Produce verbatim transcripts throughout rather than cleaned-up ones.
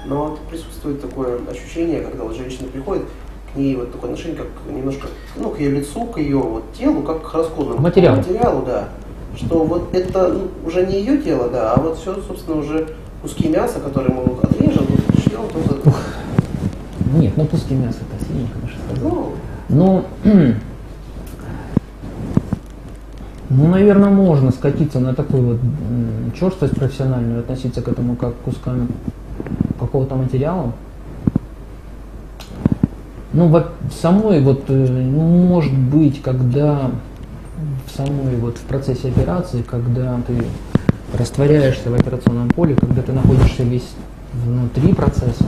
Но присутствует такое ощущение, когда вот женщина приходит, к ней вот такое отношение, как немножко, ну, к ее лицу, к ее вот телу, как к расходному материалу. материалу, да. Что вот это ну, уже не ее тело, да, а вот все, собственно, уже куски мяса, которые мы вот отрежем, вот пришлем, вот это. Нет, ну куски мяса это сильно, конечно, сказал. Ну, Но, ну, наверное, можно скатиться на такую вот черствость профессиональную, относиться к этому как к кускам какого-то материала. Ну, в самой вот, ну, может быть, когда в самой вот в процессе операции, когда ты растворяешься в операционном поле, когда ты находишься весь внутри процесса,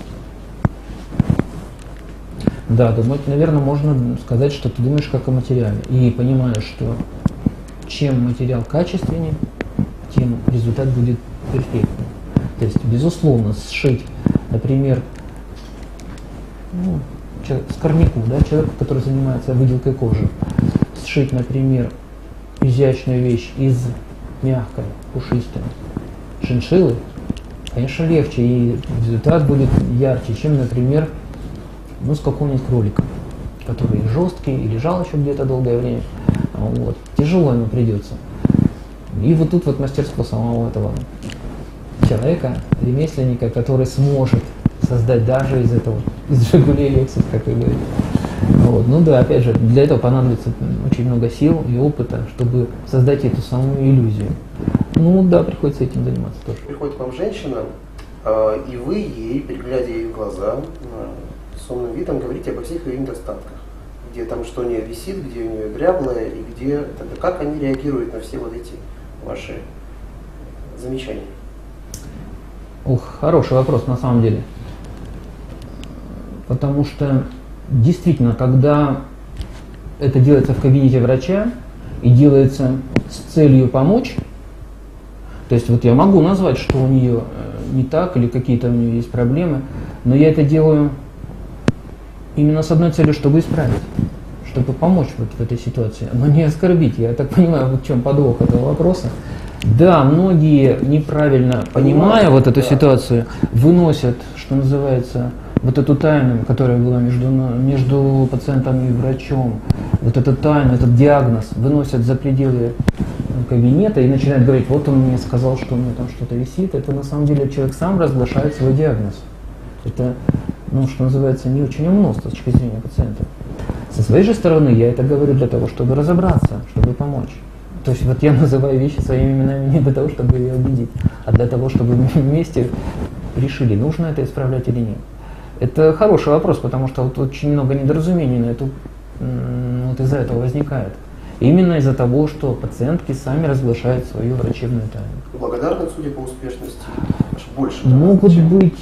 да, думать, наверное, можно сказать, что ты думаешь как о материале. И понимаешь, что чем материал качественнее, тем результат будет перфектным. То есть, безусловно, сшить, например, ну, скорняку, да, человеку, который занимается выделкой кожи, сшить, например, изящную вещь из мягкой, пушистой шиншиллы, конечно, легче, и результат будет ярче, чем, например, ну, с какого-нибудь кролика, который жесткий и лежал еще где-то долгое время. Вот. Тяжело ему придется. И вот тут вот мастерство самого этого человека, ремесленника, который сможет создать даже из этого, из «Жигулей» Lexus, как вы говорите. Вот. Ну да, опять же, для этого понадобится очень много сил и опыта, чтобы создать эту самую иллюзию. Ну да, приходится этим заниматься тоже. Приходит к вам женщина, э, и вы ей, глядя ей в глаза, э, с умным видом говорите обо всех ее недостатках. Где там что у нее висит, где у нее дряблое, и где, тогда как они реагируют на все вот эти ваши замечания? Ух, хороший вопрос на самом деле. Потому что действительно, когда это делается в кабинете врача и делается с целью помочь, то есть вот я могу назвать, что у нее не так или какие-то у нее есть проблемы, но я это делаю именно с одной целью, чтобы исправить, чтобы помочь вот в этой ситуации, но не оскорбить. Я так понимаю, вот в чем подвох этого вопроса. Да, многие, неправильно понимая вот эту ситуацию, выносят, что называется, вот эту тайну, которая была между, между пациентом и врачом, вот эту тайну, этот диагноз выносят за пределы кабинета и начинают говорить, вот он мне сказал, что у меня там что-то висит. Это на самом деле человек сам разглашает свой диагноз. Это, ну, что называется, не очень умно с точки зрения пациента. Со своей же стороны я это говорю для того, чтобы разобраться, чтобы помочь. То есть вот я называю вещи своими именами не для того, чтобы ее убедить, а для того, чтобы мы вместе решили, нужно это исправлять или нет. Это хороший вопрос, потому что вот очень много недоразумений на эту, вот из-за этого возникает. Именно из-за того, что пациентки сами разглашают свою врачебную тайну. Благодарны, судя по успешности, больше. Могут быть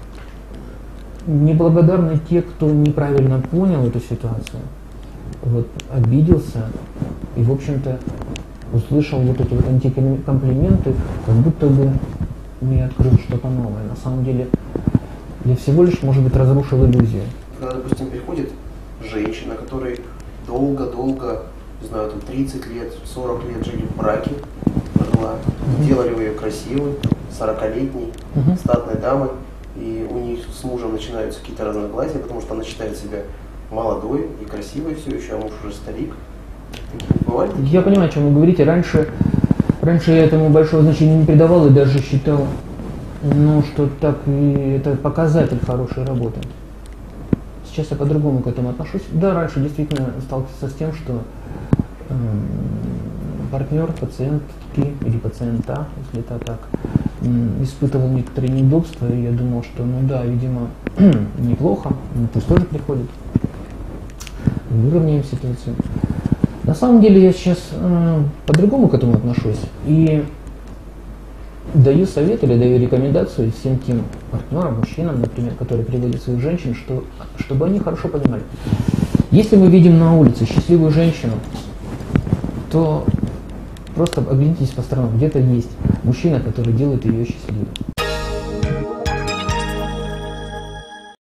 неблагодарны те, кто неправильно понял эту ситуацию, вот, обиделся и, в общем-то, услышал вот эти вот антикомплименты, как будто бы мне открыл что-то новое. На самом деле, я всего лишь, может быть, разрушил иллюзию. Когда, допустим, приходит женщина, которой долго-долго, не знаю, там тридцать лет, сорок лет жили в браке, жила, Mm-hmm. делали вы ее красивой, сорокалетней, Mm-hmm. статной дамой, и у них с мужем начинаются какие-то разногласия, потому что она считает себя молодой и красивой все еще, а муж уже старик. Бывает? Я понимаю, о чем вы говорите. Раньше, раньше я этому большого значения не придавал и даже считал, ну, что так и это показатель хорошей работы. Сейчас я по-другому к этому отношусь. Да, раньше действительно сталкивался с тем, что э, партнер, пациентки или пациента, если это так, э, испытывал некоторые неудобства, и я думал, что, ну да, видимо, неплохо, ну, пусть тоже приходит, выровняем ситуацию. На самом деле я сейчас э, по-другому к этому отношусь и даю совет или даю рекомендацию всем тем партнерам, мужчинам, например, которые приводят своих женщин, что, чтобы они хорошо понимали. Если мы видим на улице счастливую женщину, то просто оглянитесь по сторонам, где-то есть мужчина, который делает ее счастливой.